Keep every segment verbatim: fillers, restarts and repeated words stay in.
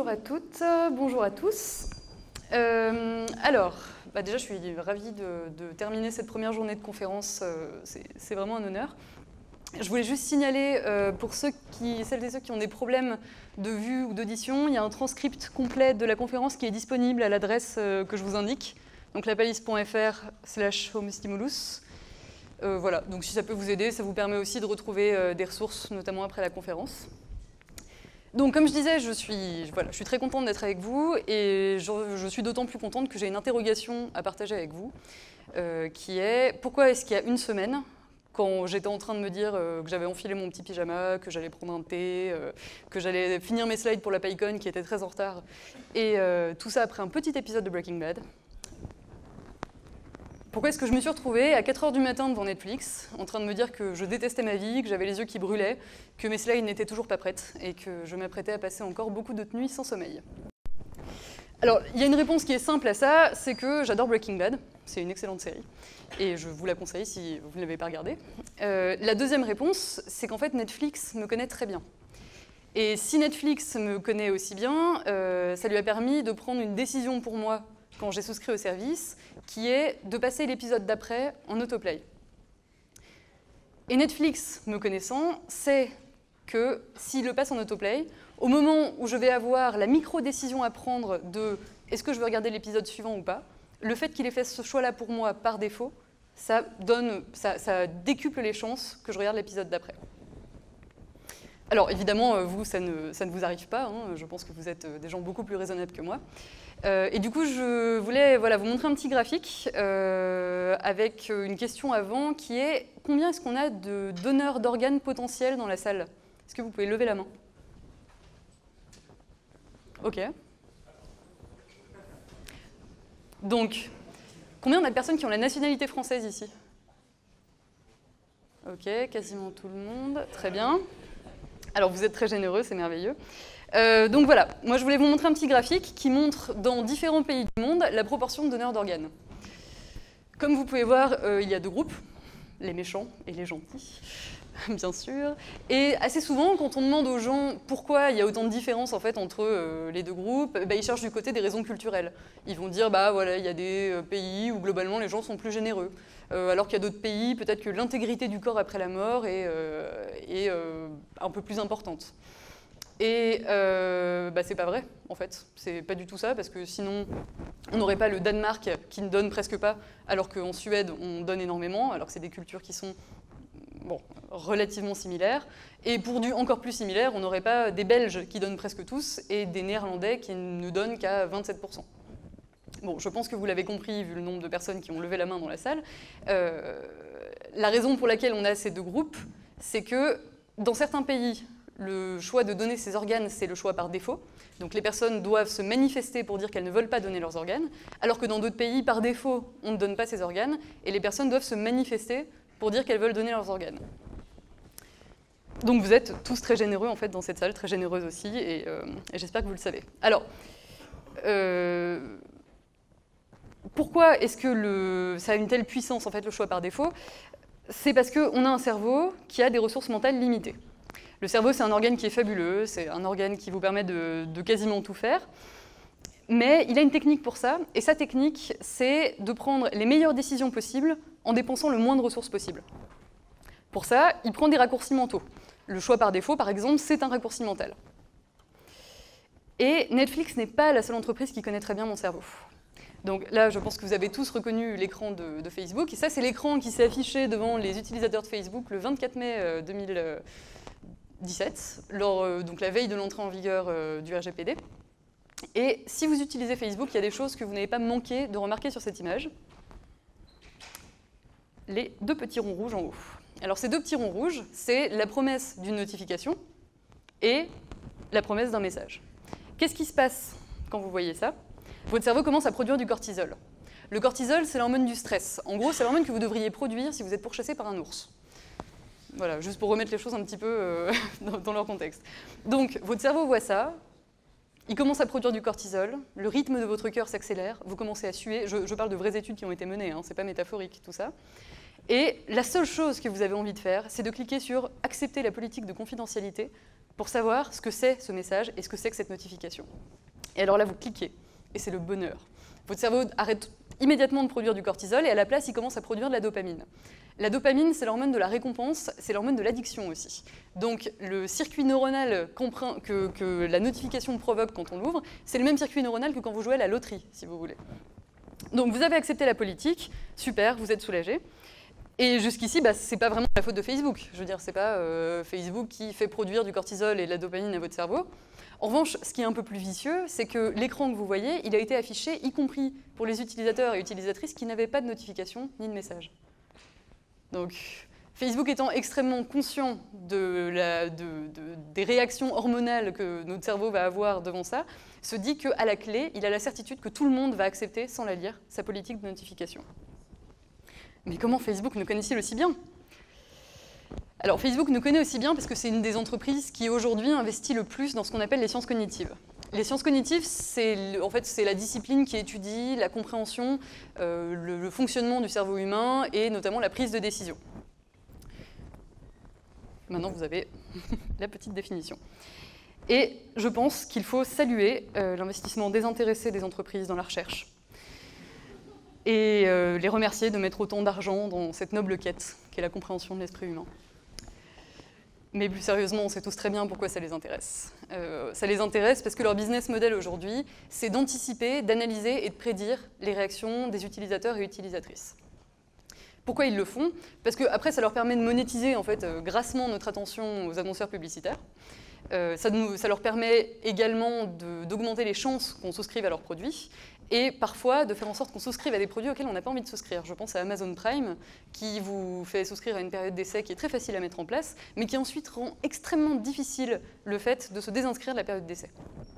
Bonjour à toutes, bonjour à tous. Euh, alors, bah déjà je suis ravie de, de terminer cette première journée de conférence, euh, c'est vraiment un honneur. Je voulais juste signaler, euh, pour ceux qui, celles et ceux qui ont des problèmes de vue ou d'audition, il y a un transcript complet de la conférence qui est disponible à l'adresse euh, que je vous indique, donc lapalisse point fr slash homestimulus. Euh, voilà, donc si ça peut vous aider, ça vous permet aussi de retrouver euh, des ressources, notamment après la conférence. Donc, comme je disais, je suis, voilà, je suis très contente d'être avec vous et je, je suis d'autant plus contente que j'ai une interrogation à partager avec vous, euh, qui est pourquoi est-ce qu'il y a une semaine, quand j'étais en train de me dire euh, que j'avais enfilé mon petit pyjama, que j'allais prendre un thé, euh, que j'allais finir mes slides pour la PyCon qui était très en retard, et euh, tout ça après un petit épisode de Breaking Bad. Pourquoi est-ce que je me suis retrouvée à quatre heures du matin devant Netflix, en train de me dire que je détestais ma vie, que j'avais les yeux qui brûlaient, que mes slides n'étaient toujours pas prêtes, et que je m'apprêtais à passer encore beaucoup de nuits sans sommeil? Alors, il y a une réponse qui est simple à ça, c'est que j'adore Breaking Bad, c'est une excellente série, et je vous la conseille si vous ne l'avez pas regardée. Euh, la deuxième réponse, c'est qu'en fait Netflix me connaît très bien. Et si Netflix me connaît aussi bien, euh, ça lui a permis de prendre une décision pour moi quand j'ai souscrit au service, qui est de passer l'épisode d'après en autoplay. Et Netflix, me connaissant, sait que s'il le passe en autoplay, au moment où je vais avoir la micro-décision à prendre de est-ce que je veux regarder l'épisode suivant ou pas, le fait qu'il ait fait ce choix-là pour moi par défaut, ça, donne, ça, ça décuple les chances que je regarde l'épisode d'après. Alors évidemment, vous, ça ne, ça ne vous arrive pas, hein, je pense que vous êtes des gens beaucoup plus raisonnables que moi. Euh, et du coup, je voulais voilà, vous montrer un petit graphique euh, avec une question avant qui est combien est-ce qu'on a de donneurs d'organes potentiels dans la salle? Est-ce que vous pouvez lever la main? Ok. Donc, combien on a de personnes qui ont la nationalité française ici? Ok, quasiment tout le monde. Très bien. Alors, vous êtes très généreux, c'est merveilleux. Euh, donc voilà, moi je voulais vous montrer un petit graphique qui montre dans différents pays du monde la proportion de donneurs d'organes. Comme vous pouvez voir, euh, il y a deux groupes, les méchants et les gentils, bien sûr. Et assez souvent, quand on demande aux gens pourquoi il y a autant de différences en fait, entre euh, les deux groupes, bah, ils cherchent du côté des raisons culturelles. Ils vont dire, bah voilà, il y a des euh, pays où globalement les gens sont plus généreux. Euh, alors qu'il y a d'autres pays, peut-être que l'intégrité du corps après la mort est, euh, est euh, un peu plus importante. Et euh, bah, c'est pas vrai, en fait. C'est pas du tout ça, parce que sinon, on n'aurait pas le Danemark qui ne donne presque pas, alors qu'en Suède, on donne énormément, alors que c'est des cultures qui sont bon, relativement similaires. Et pour du encore plus similaire, on n'aurait pas des Belges qui donnent presque tous, et des Néerlandais qui ne donnent qu'à vingt-sept pour cent. Bon, je pense que vous l'avez compris, vu le nombre de personnes qui ont levé la main dans la salle. Euh, la raison pour laquelle on a ces deux groupes, c'est que dans certains pays, le choix de donner ses organes, c'est le choix par défaut. Donc les personnes doivent se manifester pour dire qu'elles ne veulent pas donner leurs organes, alors que dans d'autres pays, par défaut, on ne donne pas ses organes, et les personnes doivent se manifester pour dire qu'elles veulent donner leurs organes. Donc vous êtes tous très généreux en fait dans cette salle, très généreuse aussi, et, euh, et j'espère que vous le savez. Alors, euh, pourquoi est-ce que le, ça a une telle puissance, en fait, le choix par défaut? C'est parce qu'on a un cerveau qui a des ressources mentales limitées. Le cerveau, c'est un organe qui est fabuleux, c'est un organe qui vous permet de, de quasiment tout faire, mais il a une technique pour ça, et sa technique, c'est de prendre les meilleures décisions possibles en dépensant le moins de ressources possible. Pour ça, il prend des raccourcis mentaux. Le choix par défaut, par exemple, c'est un raccourci mental. Et Netflix n'est pas la seule entreprise qui connaît très bien mon cerveau. Donc là, je pense que vous avez tous reconnu l'écran de, de Facebook, et ça, c'est l'écran qui s'est affiché devant les utilisateurs de Facebook le vingt-quatre mai deux mille dix-sept, lors, euh, donc la veille de l'entrée en vigueur euh, du R G P D. Et si vous utilisez Facebook, il y a des choses que vous n'avez pas manqué de remarquer sur cette image. Les deux petits ronds rouges en haut. Alors ces deux petits ronds rouges, c'est la promesse d'une notification et la promesse d'un message. Qu'est-ce qui se passe quand vous voyez ça? Votre cerveau commence à produire du cortisol. Le cortisol, c'est l'hormone du stress. En gros, c'est l'hormone que vous devriez produire si vous êtes pourchassé par un ours. Voilà, juste pour remettre les choses un petit peu euh, dans, dans leur contexte. Donc, votre cerveau voit ça, il commence à produire du cortisol, le rythme de votre cœur s'accélère, vous commencez à suer, je, je parle de vraies études qui ont été menées, hein, c'est pas métaphorique tout ça, et la seule chose que vous avez envie de faire, c'est de cliquer sur « Accepter la politique de confidentialité » pour savoir ce que c'est ce message et ce que c'est que cette notification. Et alors là, vous cliquez, et c'est le bonheur. Votre cerveau arrête immédiatement de produire du cortisol, et à la place, il commence à produire de la dopamine. La dopamine, c'est l'hormone de la récompense, c'est l'hormone de l'addiction aussi. Donc le circuit neuronal que, que la notification provoque quand on l'ouvre, c'est le même circuit neuronal que quand vous jouez à la loterie, si vous voulez. Donc vous avez accepté la politique, super, vous êtes soulagé. Et jusqu'ici, bah, ce n'est pas vraiment la faute de Facebook. Je veux dire, ce n'est pas euh, Facebook qui fait produire du cortisol et de la dopamine à votre cerveau. En revanche, ce qui est un peu plus vicieux, c'est que l'écran que vous voyez, il a été affiché, y compris pour les utilisateurs et utilisatrices qui n'avaient pas de notification ni de message. Donc, Facebook étant extrêmement conscient de la, de, de, des réactions hormonales que notre cerveau va avoir devant ça, se dit qu'à la clé, il a la certitude que tout le monde va accepter, sans la lire, sa politique de notification. Mais comment Facebook nous connaît-il aussi bien? Alors Facebook nous connaît aussi bien parce que c'est une des entreprises qui aujourd'hui investit le plus dans ce qu'on appelle les sciences cognitives. Les sciences cognitives, c'est en fait, c'est la discipline qui étudie la compréhension, euh, le, le fonctionnement du cerveau humain et notamment la prise de décision. Maintenant, vous avez la petite définition. Et je pense qu'il faut saluer euh, l'investissement désintéressé des entreprises dans la recherche et euh, les remercier de mettre autant d'argent dans cette noble quête qu'est la compréhension de l'esprit humain. Mais plus sérieusement, on sait tous très bien pourquoi ça les intéresse. Euh, ça les intéresse parce que leur business model aujourd'hui, c'est d'anticiper, d'analyser et de prédire les réactions des utilisateurs et utilisatrices. Pourquoi ils le font? Parce qu'après, ça leur permet de monétiser en fait, euh, grassement notre attention aux annonceurs publicitaires. Euh, ça, nous, ça leur permet également d'augmenter les chances qu'on souscrive à leurs produits et parfois de faire en sorte qu'on souscrive à des produits auxquels on n'a pas envie de souscrire. Je pense à Amazon Prime, qui vous fait souscrire à une période d'essai qui est très facile à mettre en place, mais qui ensuite rend extrêmement difficile le fait de se désinscrire de la période d'essai.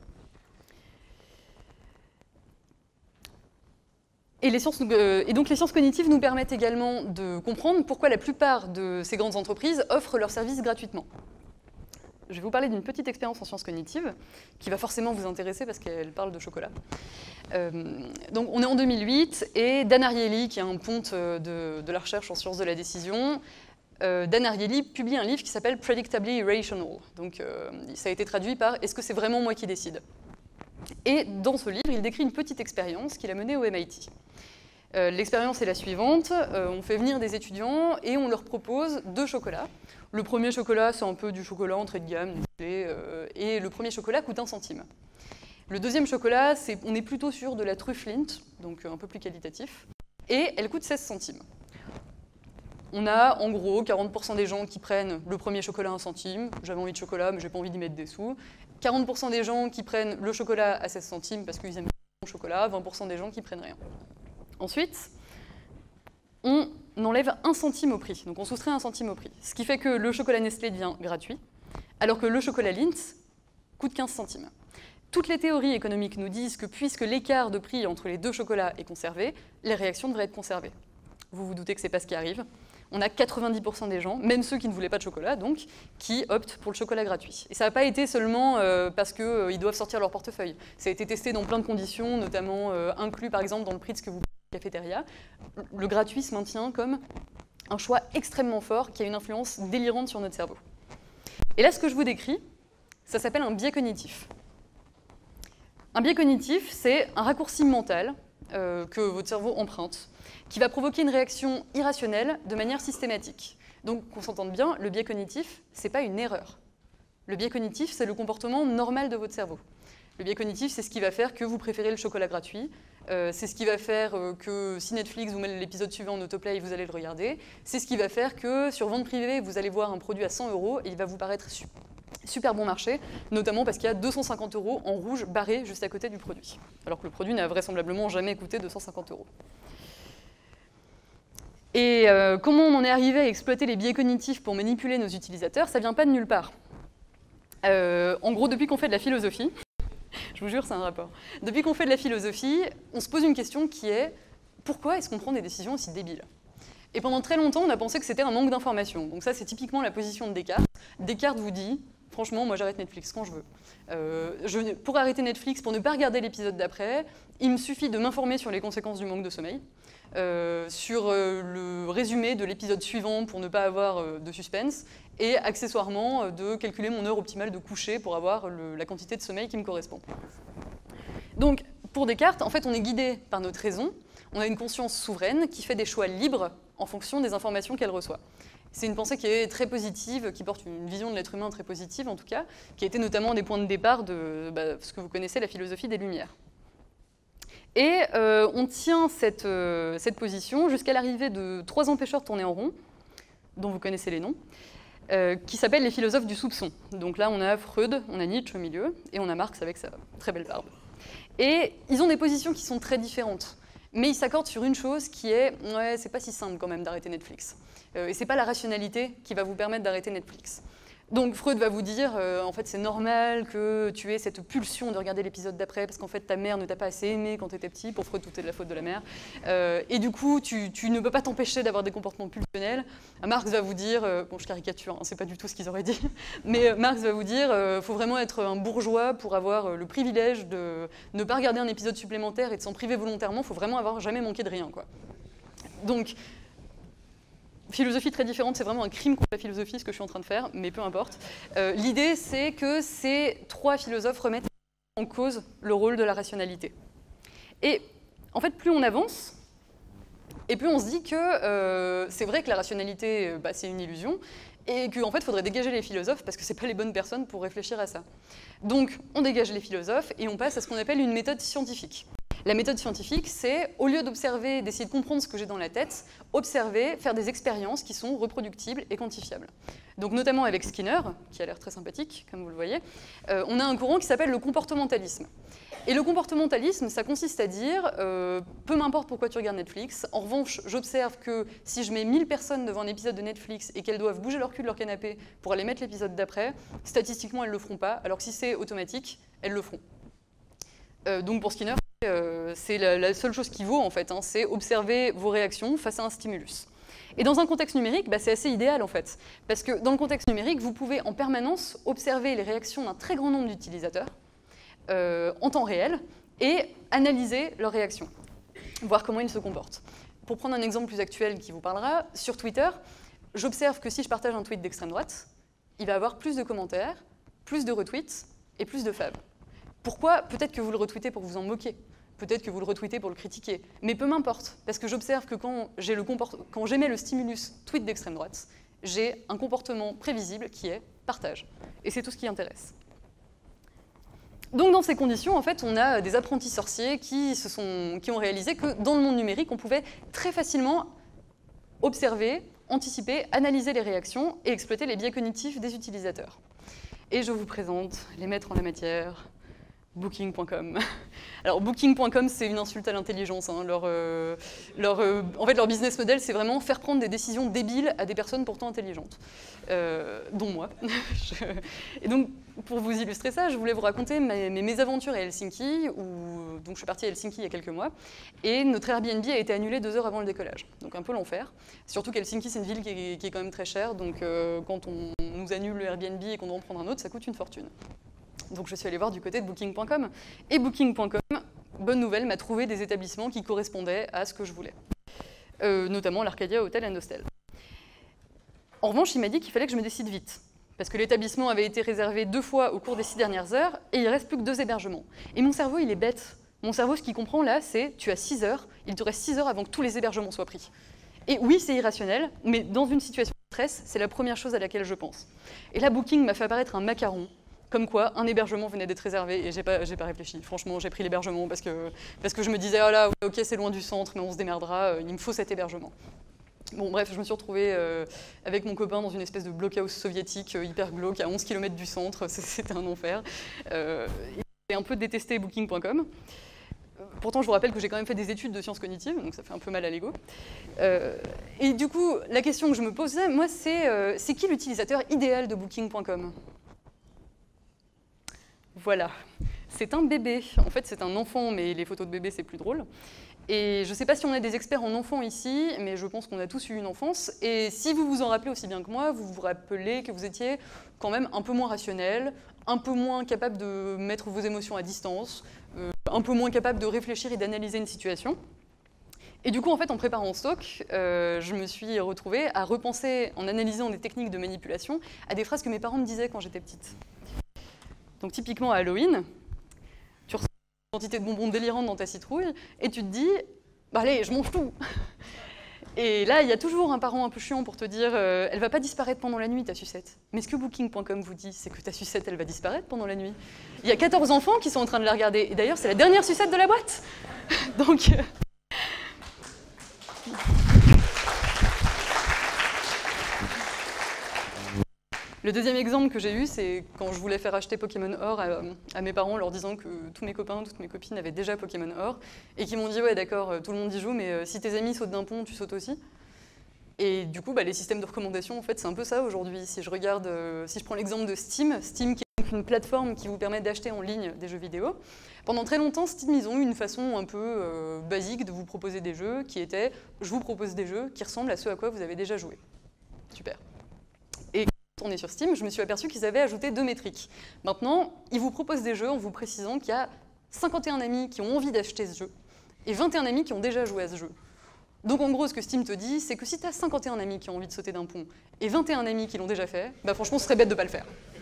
Et, les sciences, euh, et donc les sciences cognitives nous permettent également de comprendre pourquoi la plupart de ces grandes entreprises offrent leurs services gratuitement. Je vais vous parler d'une petite expérience en sciences cognitives qui va forcément vous intéresser parce qu'elle parle de chocolat. Euh, donc on est en deux mille huit et Dan Ariely, qui est un ponte de, de la recherche en sciences de la décision, euh, Dan Ariely publie un livre qui s'appelle Predictably Irrational. Donc euh, ça a été traduit par « Est-ce que c'est vraiment moi qui décide ?» Et dans ce livre, il décrit une petite expérience qu'il a menée au M I T. Euh, L'expérience est la suivante, euh, on fait venir des étudiants et on leur propose deux chocolats. Le premier chocolat, c'est un peu du chocolat entrée de gamme, euh, et le premier chocolat coûte un centime. Le deuxième chocolat, c'est, on est plutôt sur de la truffe Lindt, donc un peu plus qualitatif, et elle coûte seize centimes. On a en gros quarante pour cent des gens qui prennent le premier chocolat à un centime, j'avais envie de chocolat mais j'ai pas envie d'y mettre des sous, quarante pour cent des gens qui prennent le chocolat à seize centimes parce qu'ils aiment le chocolat, vingt pour cent des gens qui prennent rien. Ensuite, on enlève un centime au prix, donc on soustrait un centime au prix, ce qui fait que le chocolat Nestlé devient gratuit, alors que le chocolat Lindt coûte quinze centimes. Toutes les théories économiques nous disent que puisque l'écart de prix entre les deux chocolats est conservé, les réactions devraient être conservées. Vous vous doutez que ce n'est pas ce qui arrive. On a quatre-vingt-dix pour cent des gens, même ceux qui ne voulaient pas de chocolat, donc, qui optent pour le chocolat gratuit. Et ça n'a pas été seulement euh, parce qu'ils euh, doivent sortir leur portefeuille. Ça a été testé dans plein de conditions, notamment euh, inclus par exemple dans le prix de ce que vous payez à la cafétéria. Le gratuit se maintient comme un choix extrêmement fort qui a une influence délirante sur notre cerveau. Et là, ce que je vous décris, ça s'appelle un biais cognitif. Un biais cognitif, c'est un raccourci mental euh, que votre cerveau emprunte, qui va provoquer une réaction irrationnelle de manière systématique. Donc, qu'on s'entende bien, le biais cognitif, ce n'est pas une erreur. Le biais cognitif, c'est le comportement normal de votre cerveau. Le biais cognitif, c'est ce qui va faire que vous préférez le chocolat gratuit, euh, c'est ce qui va faire euh, que si Netflix vous met l'épisode suivant en autoplay, vous allez le regarder, c'est ce qui va faire que sur vente privée, vous allez voir un produit à cent euros et il va vous paraître super. Super bon marché, notamment parce qu'il y a deux cent cinquante euros en rouge barré juste à côté du produit, alors que le produit n'a vraisemblablement jamais coûté deux cent cinquante euros. Et euh, comment on en est arrivé à exploiter les biais cognitifs pour manipuler nos utilisateurs, ça ne vient pas de nulle part. Euh, en gros, depuis qu'on fait de la philosophie, je vous jure, c'est un rapport, depuis qu'on fait de la philosophie, on se pose une question qui est « Pourquoi est-ce qu'on prend des décisions aussi débiles ?» Et pendant très longtemps, on a pensé que c'était un manque d'information. Donc ça, c'est typiquement la position de Descartes. Descartes vous dit « Franchement, moi j'arrête Netflix quand je veux. Euh, je, pour arrêter Netflix, pour ne pas regarder l'épisode d'après, il me suffit de m'informer sur les conséquences du manque de sommeil, euh, sur euh, le résumé de l'épisode suivant pour ne pas avoir euh, de suspense, et accessoirement de calculer mon heure optimale de coucher pour avoir le, la quantité de sommeil qui me correspond. Donc, pour Descartes, en fait, on est guidé par notre raison, on a une conscience souveraine qui fait des choix libres en fonction des informations qu'elle reçoit. C'est une pensée qui est très positive, qui porte une vision de l'être humain très positive en tout cas, qui a été notamment un des points de départ de bah, ce que vous connaissez, la philosophie des Lumières. Et euh, on tient cette, euh, cette position jusqu'à l'arrivée de trois empêcheurs tournés en rond, dont vous connaissez les noms, euh, qui s'appellent les philosophes du soupçon. Donc là, on a Freud, on a Nietzsche au milieu, et on a Marx avec sa très belle barbe. Et ils ont des positions qui sont très différentes, mais ils s'accordent sur une chose qui est « ouais, c'est pas si simple quand même d'arrêter Netflix euh, ». Et c'est pas la rationalité qui va vous permettre d'arrêter Netflix. Donc Freud va vous dire, euh, en fait c'est normal que tu aies cette pulsion de regarder l'épisode d'après parce qu'en fait ta mère ne t'a pas assez aimé quand tu étais petit, pour Freud tout est de la faute de la mère, euh, et du coup tu, tu ne peux pas t'empêcher d'avoir des comportements pulsionnels. Marx va vous dire, euh, bon je caricature, hein, c'est pas du tout ce qu'ils auraient dit, mais Marx va vous dire, euh, faut vraiment être un bourgeois pour avoir le privilège de ne pas regarder un épisode supplémentaire et de s'en priver volontairement, faut vraiment avoir jamais manqué de rien, quoi. Donc, philosophie très différente, c'est vraiment un crime contre la philosophie ce que je suis en train de faire, mais peu importe. Euh, L'idée, c'est que ces trois philosophes remettent en cause le rôle de la rationalité. Et en fait, plus on avance, et plus on se dit que euh, c'est vrai que la rationalité, bah, c'est une illusion, et qu'en fait, il faudrait dégager les philosophes parce que ce n'est pas les bonnes personnes pour réfléchir à ça. Donc, on dégage les philosophes et on passe à ce qu'on appelle une méthode scientifique. La méthode scientifique, c'est, au lieu d'observer, d'essayer de comprendre ce que j'ai dans la tête, observer, faire des expériences qui sont reproductibles et quantifiables. Donc notamment avec Skinner, qui a l'air très sympathique, comme vous le voyez, euh, on a un courant qui s'appelle le comportementalisme. Et le comportementalisme, ça consiste à dire, euh, peu m'importe pourquoi tu regardes Netflix, en revanche, j'observe que si je mets mille personnes devant un épisode de Netflix et qu'elles doivent bouger leur cul de leur canapé pour aller mettre l'épisode d'après, statistiquement, elles ne le feront pas, alors que si c'est automatique, elles le feront. Euh, donc pour Skinner, euh, c'est la, la seule chose qui vaut, en fait, hein, c'est observer vos réactions face à un stimulus. Et dans un contexte numérique, bah, c'est assez idéal, en fait, parce que dans le contexte numérique, vous pouvez en permanence observer les réactions d'un très grand nombre d'utilisateurs euh, en temps réel et analyser leurs réactions, voir comment ils se comportent. Pour prendre un exemple plus actuel qui vous parlera, sur Twitter, j'observe que si je partage un tweet d'extrême droite, il va avoir plus de commentaires, plus de retweets et plus de faves. Pourquoi? Peut-être que vous le retweetez pour vous en moquer, peut-être que vous le retweetez pour le critiquer, mais peu m'importe, parce que j'observe que quand j'émets le stimulus tweet d'extrême droite, j'ai un comportement prévisible qui est partage. Et c'est tout ce qui intéresse. Donc dans ces conditions, en fait, on a des apprentis sorciers qui, se sont, qui ont réalisé que dans le monde numérique, on pouvait très facilement observer, anticiper, analyser les réactions et exploiter les biais cognitifs des utilisateurs. Et je vous présente les maîtres en la matière, Booking point com. Alors Booking point com, c'est une insulte à l'intelligence. Hein. Leur, euh, leur, euh, en fait, leur business model, c'est vraiment faire prendre des décisions débiles à des personnes pourtant intelligentes, euh, dont moi. je... Et donc, pour vous illustrer ça, je voulais vous raconter mes, mes mésaventures à Helsinki, où donc, je suis partie à Helsinki il y a quelques mois, et notre Airbnb a été annulé deux heures avant le décollage. Donc un peu l'enfer. Surtout qu'Helsinki, c'est une ville qui est, qui est quand même très chère, donc euh, quand on nous annule le Airbnb et qu'on doit en prendre un autre, ça coûte une fortune. Donc je suis allée voir du côté de Booking point com. Et Booking point com, bonne nouvelle, m'a trouvé des établissements qui correspondaient à ce que je voulais. Euh, notamment l'Arcadia Hotel and Hostel. En revanche, il m'a dit qu'il fallait que je me décide vite. Parce que l'établissement avait été réservé deux fois au cours des six dernières heures, et il ne reste plus que deux hébergements. Et mon cerveau, il est bête. Mon cerveau, ce qu'il comprend là, c'est tu as six heures, il te reste six heures avant que tous les hébergements soient pris. Et oui, c'est irrationnel, mais dans une situation de stress, c'est la première chose à laquelle je pense. Et là, Booking m'a fait apparaître un macaron. Comme quoi, un hébergement venait d'être réservé et j'ai pas, j'ai pas réfléchi. Franchement, j'ai pris l'hébergement parce que, parce que je me disais, oh là, ok, c'est loin du centre, mais on se démerdera, il me faut cet hébergement. Bon, bref, je me suis retrouvée euh, avec mon copain dans une espèce de blockhouse soviétique euh, hyper glauque à onze kilomètres du centre, c'était un enfer. Euh, j'ai un peu détesté Booking point com. Pourtant, je vous rappelle que j'ai quand même fait des études de sciences cognitives, donc ça fait un peu mal à l'ego. Euh, et du coup, la question que je me posais, moi, c'est euh, c'est qui l'utilisateur idéal de Booking point com ? Voilà, c'est un bébé. En fait, c'est un enfant, mais les photos de bébé, c'est plus drôle. Et je ne sais pas si on a des experts en enfants ici, mais je pense qu'on a tous eu une enfance. Et si vous vous en rappelez aussi bien que moi, vous vous rappelez que vous étiez quand même un peu moins rationnel, un peu moins capable de mettre vos émotions à distance, euh, un peu moins capable de réfléchir et d'analyser une situation. Et du coup, en fait, en préparant ce talk, euh, je me suis retrouvée à repenser, en analysant des techniques de manipulation, à des phrases que mes parents me disaient quand j'étais petite. Donc typiquement à Halloween, tu reçois une quantité de bonbons délirantes dans ta citrouille, et tu te dis, bah allez, je mange tout. Et là, il y a toujours un parent un peu chiant pour te dire euh, « elle va pas disparaître pendant la nuit, ta sucette ». Mais ce que Booking point com vous dit, c'est que ta sucette, elle va disparaître pendant la nuit. Il y a quatorze enfants qui sont en train de la regarder. Et d'ailleurs, c'est la dernière sucette de la boîte. Donc... Euh... Le deuxième exemple que j'ai eu, c'est quand je voulais faire acheter Pokémon Or à, à mes parents, leur disant que tous mes copains, toutes mes copines avaient déjà Pokémon Or, et qui m'ont dit « ouais d'accord, tout le monde y joue, mais euh, si tes amis sautent d'un pont, tu sautes aussi ». Et du coup, bah, les systèmes de recommandation, en fait, c'est un peu ça aujourd'hui. Si je regarde, euh, si je prends l'exemple de Steam, Steam qui est donc une plateforme qui vous permet d'acheter en ligne des jeux vidéo, pendant très longtemps, Steam, ils ont eu une façon un peu euh, basique de vous proposer des jeux, qui était « je vous propose des jeux qui ressemblent à ceux à quoi vous avez déjà joué ». Super. Et on est sur Steam, je me suis aperçu qu'ils avaient ajouté deux métriques. Maintenant, ils vous proposent des jeux en vous précisant qu'il y a cinquante et un amis qui ont envie d'acheter ce jeu et vingt et un amis qui ont déjà joué à ce jeu. Donc en gros, ce que Steam te dit, c'est que si tu as cinquante et un amis qui ont envie de sauter d'un pont et vingt et un amis qui l'ont déjà fait, bah franchement, ce serait bête de ne pas le faire.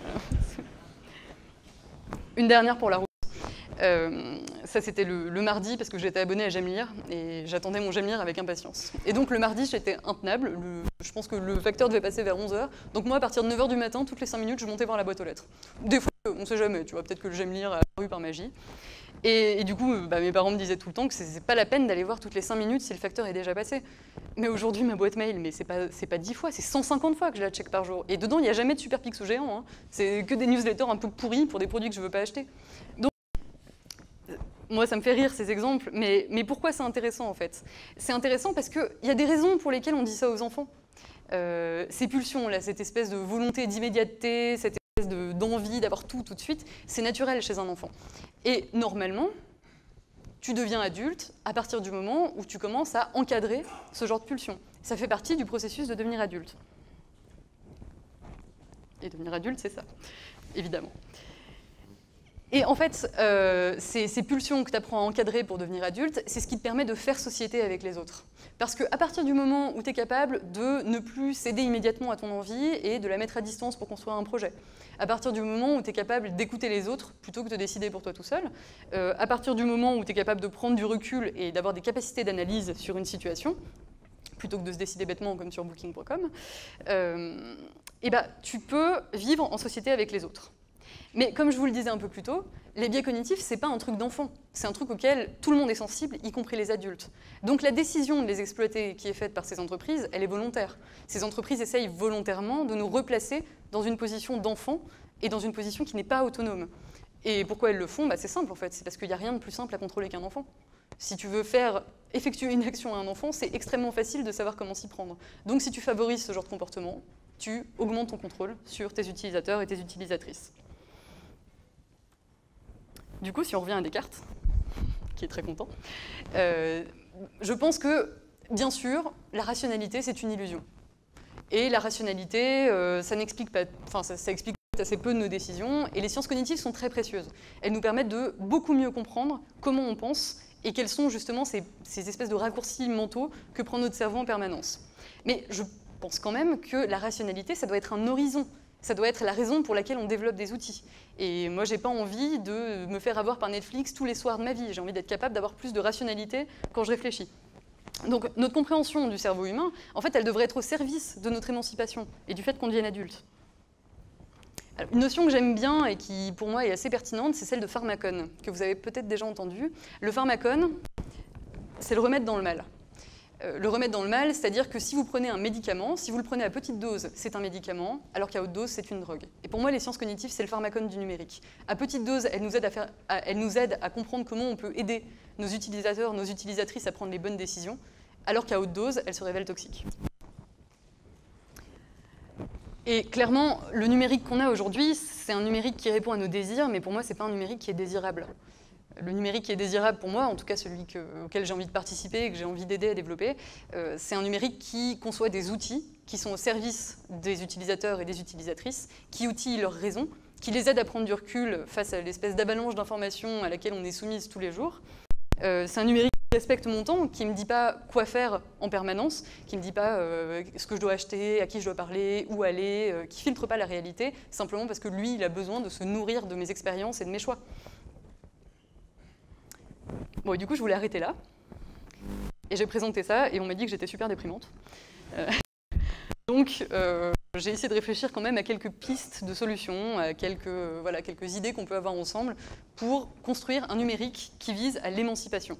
Une dernière pour la route. Euh, ça, c'était le, le mardi, parce que j'étais abonnée à J'aime lire, et j'attendais mon J'aime lire avec impatience. Et donc, le mardi, j'étais intenable. Le, je pense que le facteur devait passer vers onze heures. Donc moi, à partir de neuf heures du matin, toutes les cinq minutes, je montais voir la boîte aux lettres. Des fois, on ne sait jamais, tu vois, peut-être que le J'aime lire a apparu par magie. Et, et du coup, bah, mes parents me disaient tout le temps que c'est pas la peine d'aller voir toutes les cinq minutes si le facteur est déjà passé. Mais aujourd'hui, ma boîte mail, mais c'est pas, c'est pas dix fois, c'est cent cinquante fois que je la check par jour. Et dedans, il n'y a jamais de super pixel géant. Hein. C'est que des newsletters un peu pourris pour des produits que je ne veux pas acheter. Donc, moi, ça me fait rire ces exemples, mais, mais pourquoi c'est intéressant en fait? C'est intéressant parce qu'il y a des raisons pour lesquelles on dit ça aux enfants. Euh, ces pulsions, là, cette espèce de volonté d'immédiateté, cette espèce de, d'envie d'avoir tout tout de suite, c'est naturel chez un enfant. Et normalement, tu deviens adulte à partir du moment où tu commences à encadrer ce genre de pulsions. Ça fait partie du processus de devenir adulte. Et devenir adulte, c'est ça, évidemment. Et en fait, euh, ces, ces pulsions que tu apprends à encadrer pour devenir adulte, c'est ce qui te permet de faire société avec les autres. Parce qu'à partir du moment où tu es capable de ne plus céder immédiatement à ton envie et de la mettre à distance pour construire un projet, à partir du moment où tu es capable d'écouter les autres plutôt que de décider pour toi tout seul, euh, à partir du moment où tu es capable de prendre du recul et d'avoir des capacités d'analyse sur une situation, plutôt que de se décider bêtement comme sur Booking point com, euh, et ben, tu peux vivre en société avec les autres. Mais comme je vous le disais un peu plus tôt, les biais cognitifs, ce n'est pas un truc d'enfant. C'est un truc auquel tout le monde est sensible, y compris les adultes. Donc la décision de les exploiter qui est faite par ces entreprises, elle est volontaire. Ces entreprises essayent volontairement de nous replacer dans une position d'enfant et dans une position qui n'est pas autonome. Et pourquoi elles le font? Bah, c'est simple en fait, c'est parce qu'il n'y a rien de plus simple à contrôler qu'un enfant. Si tu veux faire effectuer une action à un enfant, c'est extrêmement facile de savoir comment s'y prendre. Donc si tu favorises ce genre de comportement, tu augmentes ton contrôle sur tes utilisateurs et tes utilisatrices. Du coup, si on revient à Descartes, qui est très content, euh, je pense que, bien sûr, la rationalité, c'est une illusion. Et la rationalité, euh, ça n'explique pas, enfin, ça, ça explique assez peu de nos décisions, et les sciences cognitives sont très précieuses. Elles nous permettent de beaucoup mieux comprendre comment on pense et quels sont justement ces, ces espèces de raccourcis mentaux que prend notre cerveau en permanence. Mais je pense quand même que la rationalité, ça doit être un horizon. Ça doit être la raison pour laquelle on développe des outils. Et moi, j'ai pas envie de me faire avoir par Netflix tous les soirs de ma vie. J'ai envie d'être capable d'avoir plus de rationalité quand je réfléchis. Donc, notre compréhension du cerveau humain, en fait, elle devrait être au service de notre émancipation et du fait qu'on devienne adulte. Alors, une notion que j'aime bien et qui, pour moi, est assez pertinente, c'est celle de pharmacone, que vous avez peut-être déjà entendu. Le pharmacone, c'est le remède dans le mal. Le remède dans le mal, c'est-à-dire que si vous prenez un médicament, si vous le prenez à petite dose, c'est un médicament, alors qu'à haute dose, c'est une drogue. Et pour moi, les sciences cognitives, c'est le pharmacone du numérique. À petite dose, elles nous aident à, faire, à, elles nous aident à comprendre comment on peut aider nos utilisateurs, nos utilisatrices à prendre les bonnes décisions, alors qu'à haute dose, elles se révèlent toxiques. Et clairement, le numérique qu'on a aujourd'hui, c'est un numérique qui répond à nos désirs, mais pour moi, ce n'est pas un numérique qui est désirable. Le numérique qui est désirable pour moi, en tout cas celui que, auquel j'ai envie de participer et que j'ai envie d'aider à développer, euh, c'est un numérique qui conçoit des outils qui sont au service des utilisateurs et des utilisatrices, qui outillent leurs raisons, qui les aident à prendre du recul face à l'espèce d'avalanche d'informations à laquelle on est soumise tous les jours. Euh, c'est un numérique qui respecte mon temps, qui ne me dit pas quoi faire en permanence, qui ne me dit pas euh, ce que je dois acheter, à qui je dois parler, où aller, euh, qui ne filtre pas la réalité, simplement parce que lui, il a besoin de se nourrir de mes expériences et de mes choix. Bon, et du coup, je voulais arrêter là. Et j'ai présenté ça, et on m'a dit que j'étais super déprimante. Euh, donc, euh, j'ai essayé de réfléchir quand même à quelques pistes de solutions, à quelques, euh, voilà, quelques idées qu'on peut avoir ensemble pour construire un numérique qui vise à l'émancipation.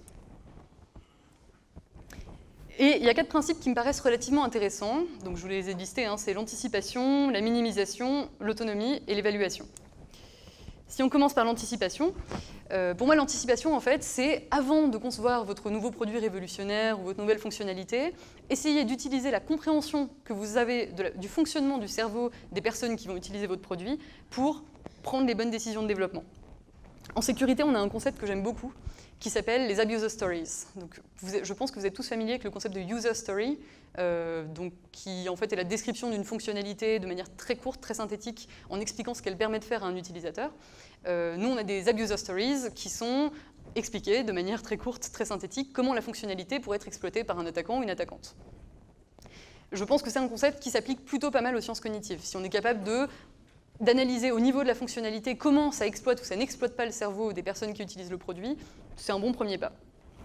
Et il y a quatre principes qui me paraissent relativement intéressants, donc je vous les ai listés, hein, c'est l'anticipation, la minimisation, l'autonomie et l'évaluation. Si on commence par l'anticipation, euh, pour moi l'anticipation en fait c'est avant de concevoir votre nouveau produit révolutionnaire ou votre nouvelle fonctionnalité, essayez d'utiliser la compréhension que vous avez de la, du fonctionnement du cerveau des personnes qui vont utiliser votre produit pour prendre les bonnes décisions de développement. En sécurité, on a un concept que j'aime beaucoup qui s'appelle les abuser stories. Donc, vous, je pense que vous êtes tous familiers avec le concept de user story, euh, donc, qui en fait est la description d'une fonctionnalité de manière très courte, très synthétique, en expliquant ce qu'elle permet de faire à un utilisateur. Euh, nous, on a des abuser stories qui sont expliquées de manière très courte, très synthétique, comment la fonctionnalité pourrait être exploitée par un attaquant ou une attaquante. Je pense que c'est un concept qui s'applique plutôt pas mal aux sciences cognitives. Si on est capable de d'analyser au niveau de la fonctionnalité comment ça exploite ou ça n'exploite pas le cerveau des personnes qui utilisent le produit, c'est un bon premier pas.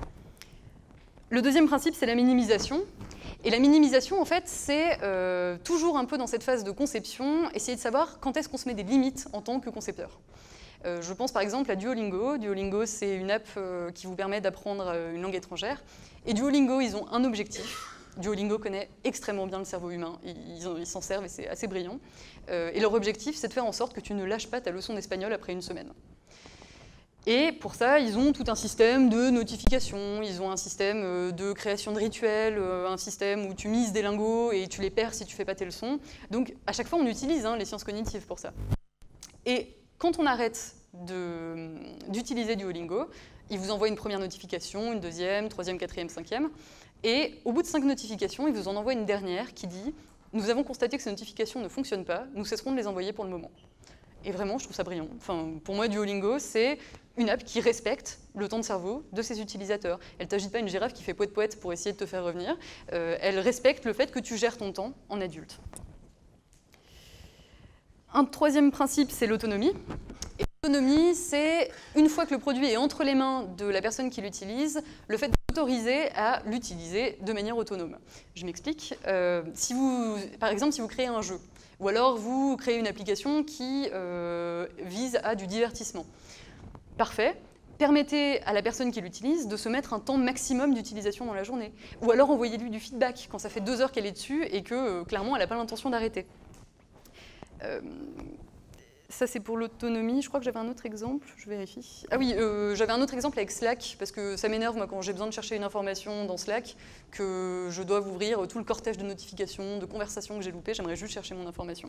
Le deuxième principe, c'est la minimisation. Et la minimisation, en fait, c'est euh, toujours un peu dans cette phase de conception, essayer de savoir quand est-ce qu'on se met des limites en tant que concepteur. Euh, je pense par exemple à Duolingo. Duolingo, c'est une app euh, qui vous permet d'apprendre une langue étrangère. Et Duolingo, ils ont un objectif. Duolingo connaît extrêmement bien le cerveau humain, ils, ils s'en servent et c'est assez brillant. Euh, et leur objectif, c'est de faire en sorte que tu ne lâches pas ta leçon d'espagnol après une semaine. Et pour ça, ils ont tout un système de notifications, ils ont un système de création de rituels, un système où tu mises des lingots et tu les perds si tu ne fais pas tes leçons. Donc à chaque fois, on utilise hein, les sciences cognitives pour ça. Et quand on arrête d'utiliser Duolingo, il vous envoie une première notification, une deuxième, troisième, quatrième, cinquième. Et au bout de cinq notifications, il vous en envoie une dernière qui dit « Nous avons constaté que ces notifications ne fonctionnent pas, nous cesserons de les envoyer pour le moment. » Et vraiment, je trouve ça brillant. Enfin, pour moi, Duolingo, c'est une app qui respecte le temps de cerveau de ses utilisateurs. Elle ne t'agite pas une girafe qui fait poète-poète pour essayer de te faire revenir. Euh, elle respecte le fait que tu gères ton temps en adulte. Un troisième principe, c'est l'autonomie. Et l'autonomie, c'est, une fois que le produit est entre les mains de la personne qui l'utilise, le fait d'autoriser à l'utiliser de manière autonome. Je m'explique. Euh, si vous, par exemple, si vous créez un jeu, ou alors vous créez une application qui euh, vise à du divertissement. Parfait. Permettez à la personne qui l'utilise de se mettre un temps maximum d'utilisation dans la journée. Ou alors envoyez-lui du feedback quand ça fait deux heures qu'elle est dessus et que euh, clairement elle n'a pas l'intention d'arrêter. Euh, ça c'est pour l'autonomie. Je crois que j'avais un autre exemple, je vérifie. Ah oui, euh, j'avais un autre exemple avec Slack, parce que ça m'énerve moi quand j'ai besoin de chercher une information dans Slack, que je dois ouvrir tout le cortège de notifications, de conversations que j'ai loupées, j'aimerais juste chercher mon information.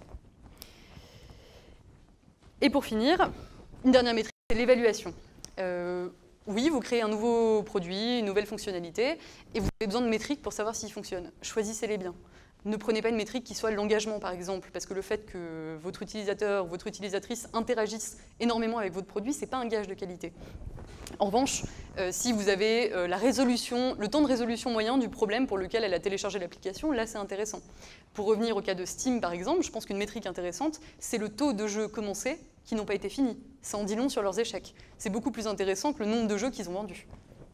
Et pour finir, une dernière métrique, c'est l'évaluation. Euh, oui, vous créez un nouveau produit, une nouvelle fonctionnalité, et vous avez besoin de métriques pour savoir s'il fonctionne. Choisissez-les bien. Ne prenez pas une métrique qui soit l'engagement, par exemple, parce que le fait que votre utilisateur ou votre utilisatrice interagisse énormément avec votre produit, ce n'est pas un gage de qualité. En revanche, euh, si vous avez euh, la résolution, le temps de résolution moyen du problème pour lequel elle a téléchargé l'application, là c'est intéressant. Pour revenir au cas de Steam, par exemple, je pense qu'une métrique intéressante, c'est le taux de jeux commencés qui n'ont pas été finis. Ça en dit long sur leurs échecs. C'est beaucoup plus intéressant que le nombre de jeux qu'ils ont vendus.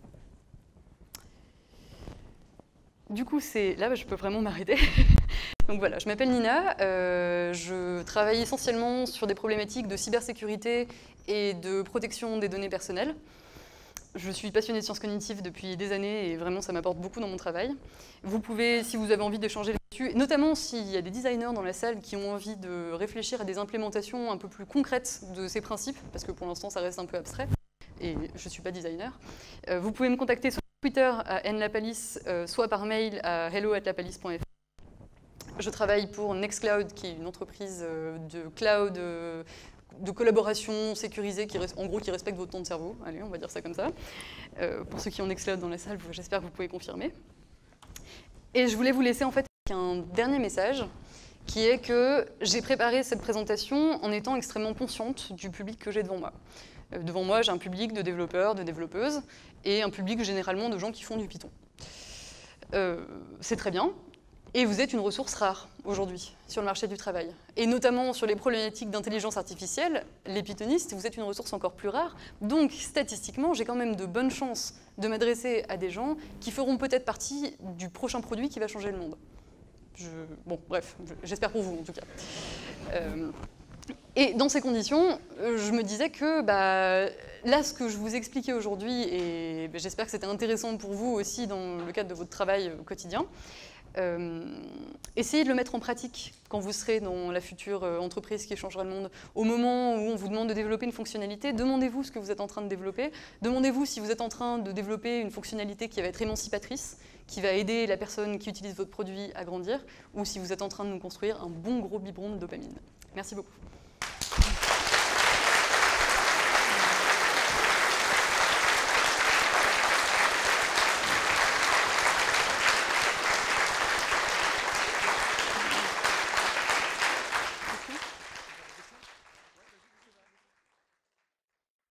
Du coup, c'est là, je peux vraiment m'arrêter. Donc voilà, je m'appelle Nina, euh, je travaille essentiellement sur des problématiques de cybersécurité et de protection des données personnelles. Je suis passionnée de sciences cognitives depuis des années et vraiment ça m'apporte beaucoup dans mon travail. Vous pouvez, si vous avez envie d'échanger là-dessus, notamment s'il y a des designers dans la salle qui ont envie de réfléchir à des implémentations un peu plus concrètes de ces principes, parce que pour l'instant ça reste un peu abstrait, et je ne suis pas designer, euh, vous pouvez me contacter sur Twitter à nlapalice, euh, soit par mail à hello arobase lapalice point f r. Je travaille pour Nextcloud, qui est une entreprise de cloud, de collaboration sécurisée, qui, en gros qui respecte votre temps de cerveau. Allez, on va dire ça comme ça. Euh, pour ceux qui ont Nextcloud dans la salle, j'espère que vous pouvez confirmer. Et je voulais vous laisser en fait avec un dernier message, qui est que j'ai préparé cette présentation en étant extrêmement consciente du public que j'ai devant moi. Euh, devant moi, j'ai un public de développeurs, de développeuses, et un public généralement de gens qui font du Python. Euh, c'est très bien, et vous êtes une ressource rare aujourd'hui sur le marché du travail. Et notamment sur les problématiques d'intelligence artificielle, les pythonistes, vous êtes une ressource encore plus rare. Donc, statistiquement, j'ai quand même de bonnes chances de m'adresser à des gens qui feront peut-être partie du prochain produit qui va changer le monde. Je... Bon, bref, j'espère pour vous en tout cas. Euh... Et dans ces conditions, je me disais que bah, là, ce que je vous expliquais aujourd'hui, et bah, j'espère que c'était intéressant pour vous aussi dans le cadre de votre travail quotidien, euh, essayez de le mettre en pratique quand vous serez dans la future entreprise qui changera le monde. Au moment où on vous demande de développer une fonctionnalité, demandez-vous ce que vous êtes en train de développer. Demandez-vous si vous êtes en train de développer une fonctionnalité qui va être émancipatrice, qui va aider la personne qui utilise votre produit à grandir, ou si vous êtes en train de nous construire un bon gros biberon de dopamine. Merci beaucoup.